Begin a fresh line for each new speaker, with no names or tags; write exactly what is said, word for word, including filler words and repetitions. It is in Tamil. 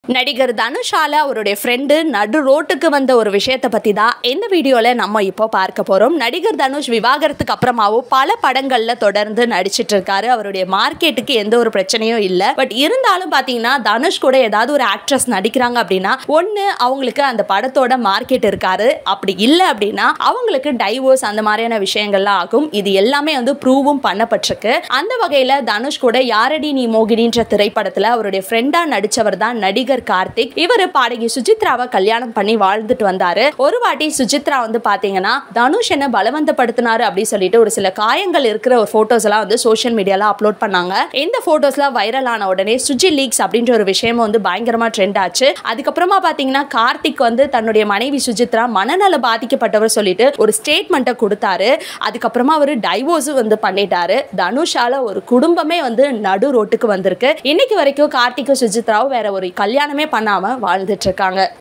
நடிகர் தனுஷால அவருடைய ஃப்ரெண்டு நடு ரோட்டுக்கு வந்த ஒரு விஷயத்தை பத்தி தான் இந்த வீடியோல நம்ம இப்போ பார்க்க போறோம். நடிகர் தனுஷ் விவாகரத்துக்கு அப்புறமாவும் பல படங்கள்ல தொடர்ந்து நடிச்சிட்டு இருக்காரு. அவருடைய மார்க்கெட்டுக்கு எந்த ஒரு பிரச்சனையும் இல்ல. பட் இருந்தாலும் பாத்தீங்கன்னா தனுஷ் கூட ஏதாவது ஒரு ஆக்ட்ரஸ் நடிக்கிறாங்க அப்படின்னா ஒன்னு அவங்களுக்கு அந்த படத்தோட மார்க்கெட் இருக்காரு, அப்படி இல்லை அப்படின்னா அவங்களுக்கு டைவோர்ஸ் அந்த மாதிரியான விஷயங்கள்லாம் ஆகும். இது எல்லாமே வந்து ப்ரூவும் பண்ணப்பட்டிருக்கு. அந்த வகையில தனுஷ் கூட யாரடி நீ மோகினின்ற திரைப்படத்துல அவருடைய ஃப்ரெண்டா நடிச்சவர் தான் நடிகர் கார்த்திக். இவரு பாடகி சுஜித்ராவை கல்யாணம் பண்ணி வாழ்ந்துட்டு வந்தாரு. ஒரு வாட்டி சுஜித்ரா வந்து பாத்தீங்கன்னா தனுஷ் என்ன பலவந்தப்படுத்தினாரு அப்படின்னு சொல்லிட்டு ஒரு சில காயங்கள் இருக்கிற ஒரு போட்டோஸ் எல்லாம் வந்து சோஷியல் மீடியால அப்லோட் பண்ணாங்க. இந்த போட்டோஸ்லாம் வைரல் ஆன உடனே சுஜி லீக்ஸ் அப்படின்ற ஒரு விஷயம் வந்து பயங்கரமா ட்ரெண்ட் ஆச்சு. அதுக்கப்புறமா பாத்தீங்கன்னா கார்த்திக் வந்து தன்னுடைய மனைவி சுஜித்ரா மனநல பாதிக்கப்பட்டவர் சொல்லிட்டு ஒரு ஸ்டேட்மெண்ட்டை கொடுத்தாரு. அதுக்கப்புறமா அவரு டைவோர்ஸ் வந்து பண்ணிட்டாரு. தனுஷால ஒரு குடும்பமே வந்து நடு ரோட்டுக்கு வந்திருக்கு. இன்னைக்கு வரைக்கும் கார்த்திக் சுஜித்ராவும் வேற ஒரு கல்யாணமே பண்ணாம வாழ்ந்துட்டு இருக்காங்க.